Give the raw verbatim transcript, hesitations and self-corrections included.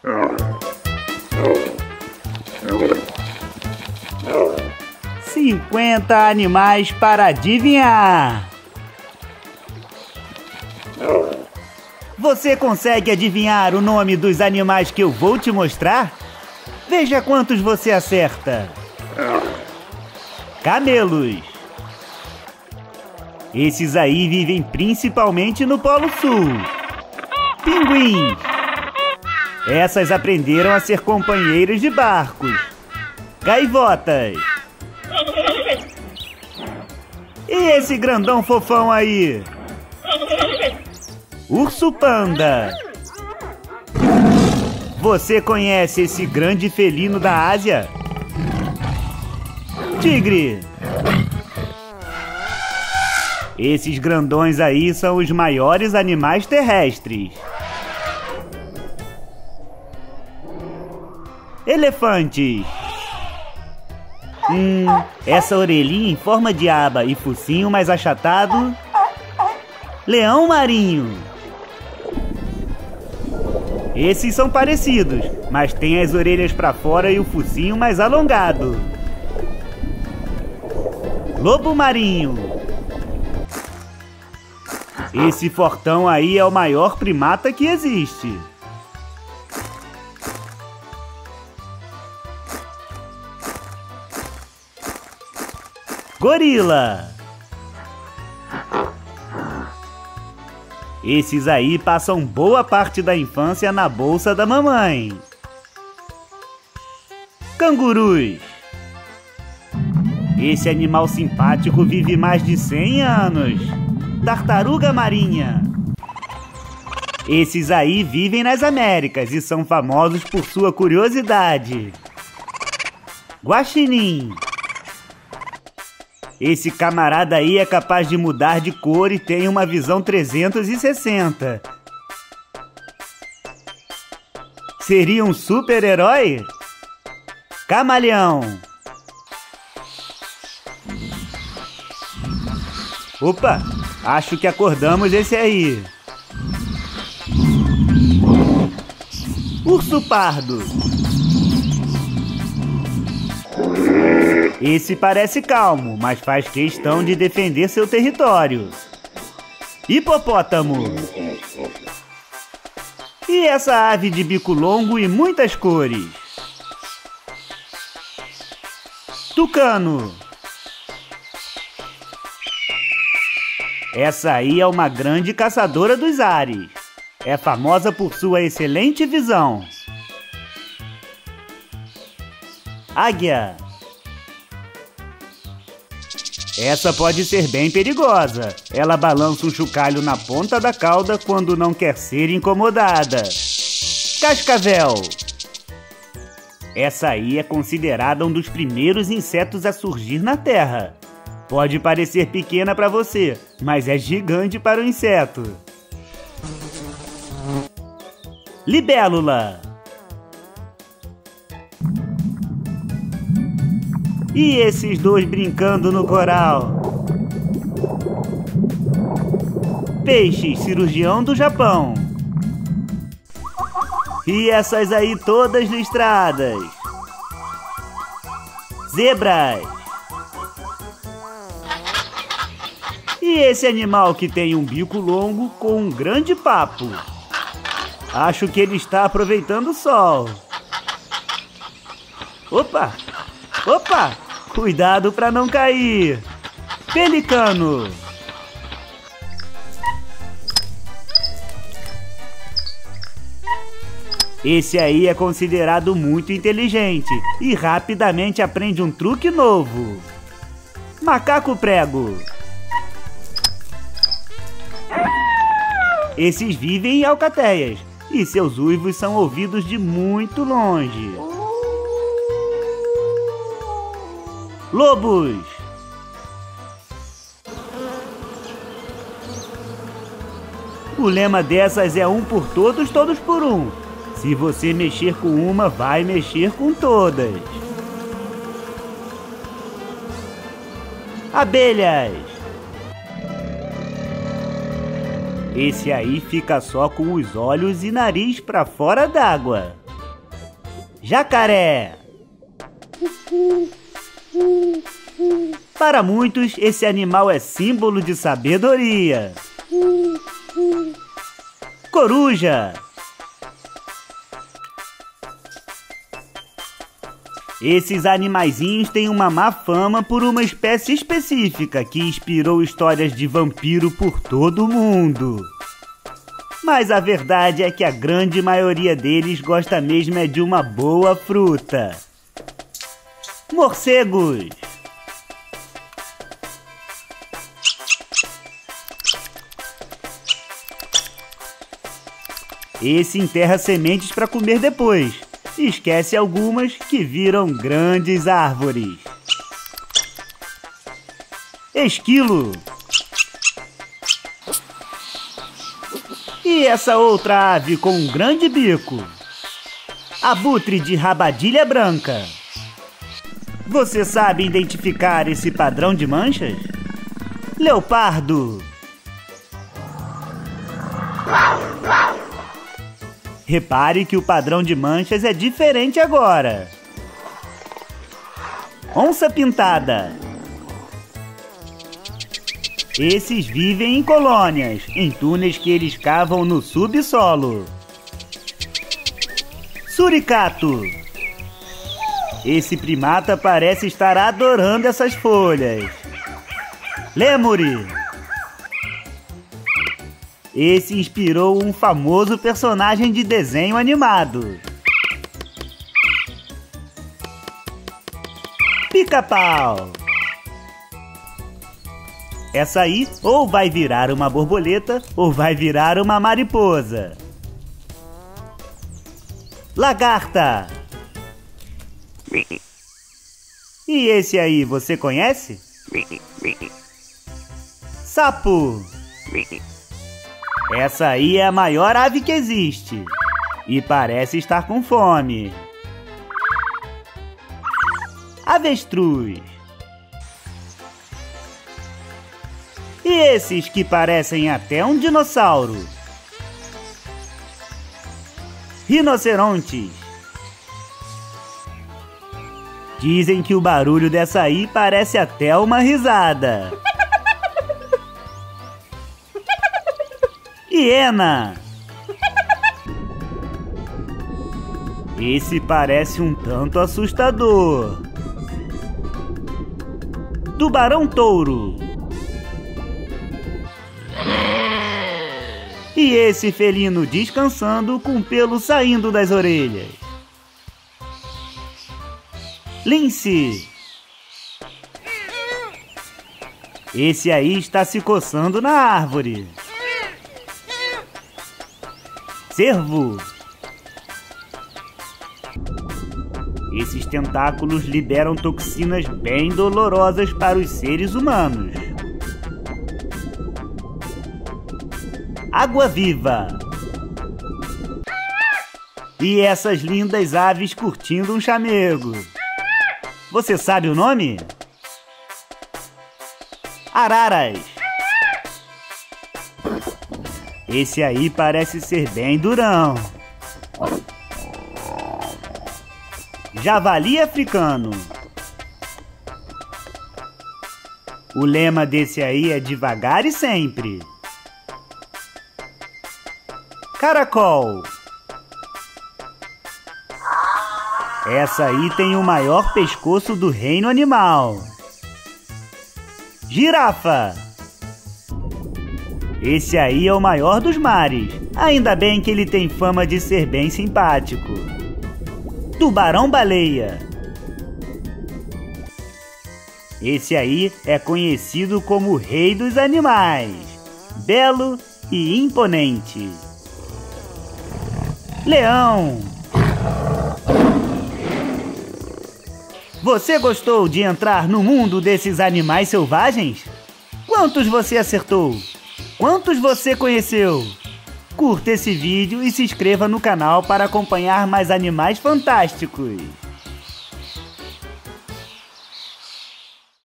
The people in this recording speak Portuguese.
Cinquenta animais para adivinhar. Você consegue adivinhar o nome dos animais que eu vou te mostrar? Veja quantos você acerta. Camelos. Esses aí vivem principalmente no Polo Sul. Pinguins. Essas aprenderam a ser companheiros de barcos. Gaivotas. E esse grandão fofão aí? Urso panda. Você conhece esse grande felino da Ásia? Tigre. Esses grandões aí são os maiores animais terrestres. Elefantes. Hum, essa orelhinha em forma de aba e focinho mais achatado. Leão marinho. Esses são parecidos, mas tem as orelhas para fora e o focinho mais alongado. Lobo marinho. Esse fortão aí é o maior primata que existe. Gorila. Esses aí passam boa parte da infância na bolsa da mamãe. Cangurus. Esse animal simpático vive mais de cem anos. Tartaruga marinha. Esses aí vivem nas Américas e são famosos por sua curiosidade. Guaxinim. Esse camarada aí é capaz de mudar de cor e tem uma visão trezentos e sessenta. Seria um super-herói? Camaleão. Opa, acho que acordamos esse aí. Urso pardo. Esse parece calmo, mas faz questão de defender seu território. Hipopótamo. E essa ave de bico longo e muitas cores? Tucano. Essa aí é uma grande caçadora dos ares. É famosa por sua excelente visão. Águia. Essa pode ser bem perigosa. Ela balança um chocalho na ponta da cauda quando não quer ser incomodada. Cascavel. Essa aí é considerada um dos primeiros insetos a surgir na Terra. Pode parecer pequena para você, mas é gigante para o inseto. Libélula. E esses dois brincando no coral? Peixes cirurgião do Japão. E essas aí todas listradas? Zebras. E esse animal que tem um bico longo com um grande papo? Acho que ele está aproveitando o sol. Opa! Opa! Cuidado para não cair! Pelicano! Esse aí é considerado muito inteligente e rapidamente aprende um truque novo. Macaco prego. Esses vivem em alcateias e seus uivos são ouvidos de muito longe. Lobos. O lema dessas é um por todos, todos por um. Se você mexer com uma, vai mexer com todas. Abelhas. Esse aí fica só com os olhos e nariz para fora d'água. Jacaré. Para muitos, esse animal é símbolo de sabedoria. Coruja. Esses animaizinhos têm uma má fama por uma espécie específica que inspirou histórias de vampiro por todo o mundo. Mas a verdade é que a grande maioria deles gosta mesmo é de uma boa fruta. Morcegos. Esse enterra sementes para comer depois. Esquece algumas que viram grandes árvores. Esquilo. E essa outra ave com um grande bico? Abutre de rabadilha branca. Você sabe identificar esse padrão de manchas? Leopardo. Repare que o padrão de manchas é diferente agora. Onça pintada. Esses vivem em colônias, em túneis que eles cavam no subsolo. Suricato. Esse primata parece estar adorando essas folhas. Lêmure. Esse inspirou um famoso personagem de desenho animado. Pica-pau. Essa aí ou vai virar uma borboleta ou vai virar uma mariposa. Lagarta. E esse aí, você conhece? Sapo. Essa aí é a maior ave que existe. E parece estar com fome. Avestruz. E esses que parecem até um dinossauro? Rinocerontes. Dizem que o barulho dessa aí parece até uma risada. Hiena. Esse parece um tanto assustador. Tubarão-touro. E esse felino descansando com pelo saindo das orelhas. Lince. Esse aí está se coçando na árvore. Cervo. Esses tentáculos liberam toxinas bem dolorosas para os seres humanos. Água-viva. E essas lindas aves curtindo um chamego. Você sabe o nome? Araras. Esse aí parece ser bem durão. Javali africano. O lema desse aí é devagar e sempre. Caracol. Essa aí tem o maior pescoço do reino animal. Girafa. Esse aí é o maior dos mares. Ainda bem que ele tem fama de ser bem simpático. Tubarão-baleia. Esse aí é conhecido como o rei dos animais. Belo e imponente. Leão. Você gostou de entrar no mundo desses animais selvagens? Quantos você acertou? Quantos você conheceu? Curta esse vídeo e se inscreva no canal para acompanhar mais animais fantásticos.